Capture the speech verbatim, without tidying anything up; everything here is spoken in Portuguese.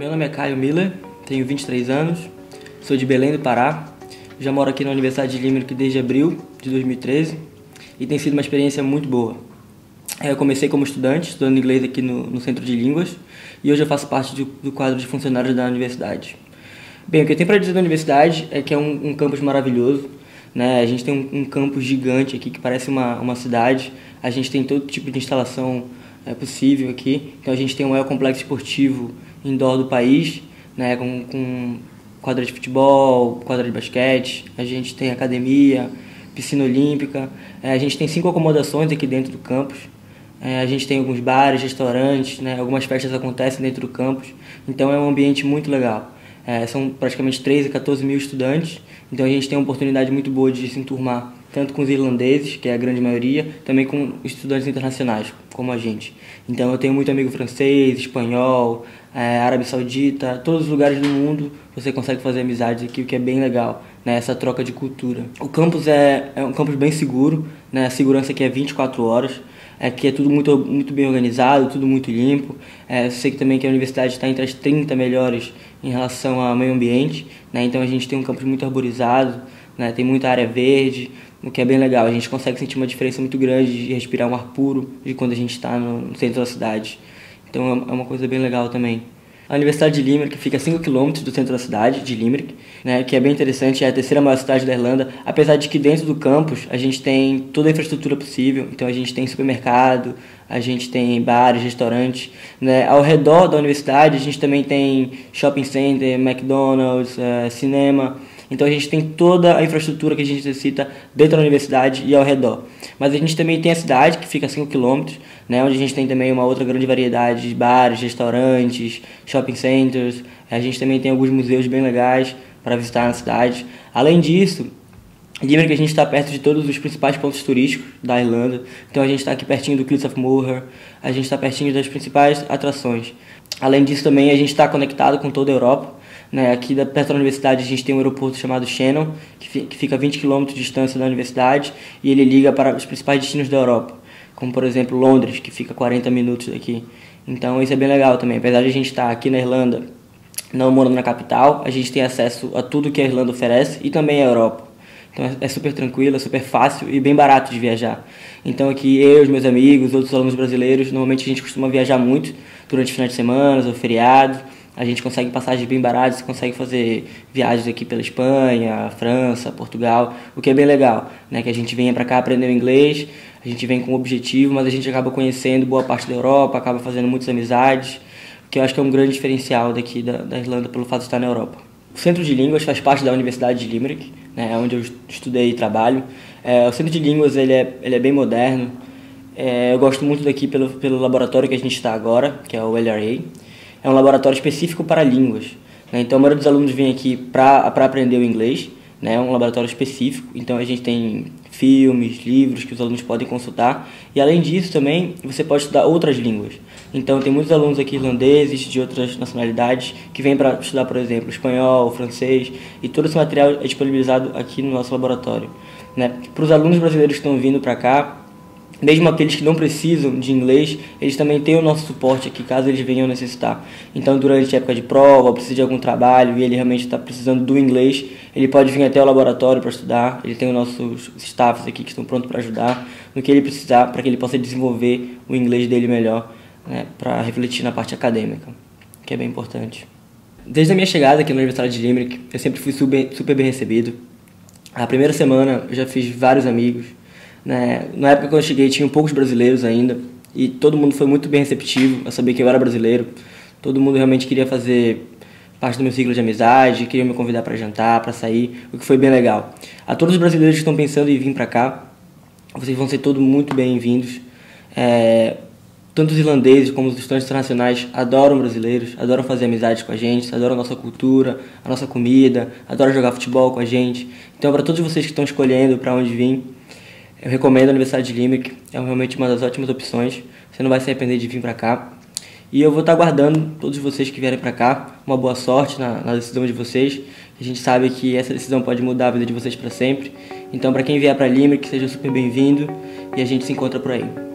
Meu nome é Caio Miller, tenho vinte e três anos, sou de Belém do Pará, já moro aqui na Universidade de Limerick desde abril de dois mil e treze e tem sido uma experiência muito boa. Eu comecei como estudante, estudando inglês aqui no, no Centro de Línguas, e hoje eu faço parte do, do quadro de funcionários da universidade. Bem, o que eu tenho para dizer da universidade é que é um, um campus maravilhoso, né? A gente tem um, um campus gigante aqui que parece uma, uma cidade, a gente tem todo tipo de instalação é, possível aqui, então a gente tem o maior complexo esportivo indoor do país, né? com, com quadra de futebol, quadra de basquete, a gente tem academia, piscina olímpica, é, a gente tem cinco acomodações aqui dentro do campus. É, a gente tem alguns bares, restaurantes, né? Algumas festas acontecem dentro do campus, então é um ambiente muito legal. É, são praticamente treze, quatorze mil estudantes, então a gente tem uma oportunidade muito boa de se enturmar, tanto com os irlandeses, que é a grande maioria, também com estudantes internacionais, como a gente. Então eu tenho muito amigo francês, espanhol, é, Arábia Saudita, todos os lugares do mundo você consegue fazer amizades aqui, o que é bem legal, né? Essa troca de cultura. O campus é, é um campus bem seguro, né? A segurança aqui é vinte e quatro horas, aqui é tudo muito, muito bem organizado, tudo muito limpo. É, eu sei que também que a universidade está entre as trinta melhores em relação ao meio ambiente, né? Então a gente tem um campus muito arborizado, né? Tem muita área verde, o que é bem legal. A gente consegue sentir uma diferença muito grande de respirar um ar puro de quando a gente está no centro da cidade. Então é uma coisa bem legal também. A Universidade de Limerick fica a cinco quilômetros do centro da cidade, de Limerick, né, que é bem interessante, é a terceira maior cidade da Irlanda, apesar de que dentro do campus a gente tem toda a infraestrutura possível, então a gente tem supermercado, a gente tem bares, restaurantes, né, ao redor da universidade a gente também tem shopping center, McDonald's, uh, cinema. Então a gente tem toda a infraestrutura que a gente necessita dentro da universidade e ao redor. Mas a gente também tem a cidade, que fica a cinco quilômetros, né, onde a gente tem também uma outra grande variedade de bares, restaurantes, shopping centers. A gente também tem alguns museus bem legais para visitar na cidade. Além disso, Limerick a gente está perto de todos os principais pontos turísticos da Irlanda. Então a gente está aqui pertinho do Cliffs of Moher, a gente está pertinho das principais atrações. Além disso também a gente está conectado com toda a Europa. Né, aqui da, perto da universidade a gente tem um aeroporto chamado Shannon, que, fi, que fica a vinte quilômetros de distância da universidade, e ele liga para os principais destinos da Europa, como por exemplo Londres, que fica a quarenta minutos daqui. Então isso é bem legal também, apesar de a gente estar aqui na Irlanda, não morando na capital, a gente tem acesso a tudo que a Irlanda oferece e também a Europa. Então é, é super tranquilo, é super fácil e bem barato de viajar. Então aqui eu, os meus amigos, outros alunos brasileiros, normalmente a gente costuma viajar muito durante finais de semana ou feriados. A gente consegue passagens bem baratas, consegue fazer viagens aqui pela Espanha, França, Portugal, o que é bem legal, né? Que a gente venha para cá aprender inglês, a gente vem com um objetivo, mas a gente acaba conhecendo boa parte da Europa, acaba fazendo muitas amizades, que eu acho que é um grande diferencial daqui da, da Irlanda pelo fato de estar na Europa. O Centro de Línguas faz parte da Universidade de Limerick, né? Onde eu estudei e trabalho. É, o Centro de Línguas ele é, ele é bem moderno, é, eu gosto muito daqui pelo, pelo laboratório que a gente está agora, que é o L R A. É um laboratório específico para línguas, né? Então a maioria dos alunos vem aqui para aprender o inglês, né? É um laboratório específico, então a gente tem filmes, livros que os alunos podem consultar, e além disso também você pode estudar outras línguas. Então tem muitos alunos aqui irlandeses, de outras nacionalidades, que vêm para estudar, por exemplo, espanhol, francês, e todo esse material é disponibilizado aqui no nosso laboratório, né? Para os alunos brasileiros que estão vindo para cá, mesmo aqueles que não precisam de inglês, eles também têm o nosso suporte aqui, caso eles venham necessitar. Então, durante a época de prova, precisa de algum trabalho e ele realmente está precisando do inglês, ele pode vir até o laboratório para estudar. Ele tem os nossos staffs aqui que estão prontos para ajudar no que ele precisar, para que ele possa desenvolver o inglês dele melhor, né, para refletir na parte acadêmica, que é bem importante. Desde a minha chegada aqui na Universidade de Limerick, eu sempre fui super, super bem recebido. A primeira semana eu já fiz vários amigos. Né? Na época que eu cheguei tinham poucos brasileiros ainda e todo mundo foi muito bem receptivo a saber que eu era brasileiro. Todo mundo realmente queria fazer parte do meu ciclo de amizade, queria me convidar para jantar, para sair, o que foi bem legal. A todos os brasileiros que estão pensando em vir para cá, vocês vão ser todos muito bem-vindos. É, tanto os irlandeses como os estudantes internacionais adoram brasileiros, adoram fazer amizades com a gente, adoram a nossa cultura, a nossa comida, adoram jogar futebol com a gente. Então, para todos vocês que estão escolhendo para onde vir, eu recomendo a Universidade de Limerick, é realmente uma das ótimas opções, você não vai se arrepender de vir para cá. E eu vou estar aguardando todos vocês que vierem para cá, uma boa sorte na, na decisão de vocês. A gente sabe que essa decisão pode mudar a vida de vocês para sempre. Então, para quem vier para Limerick, seja super bem-vindo e a gente se encontra por aí.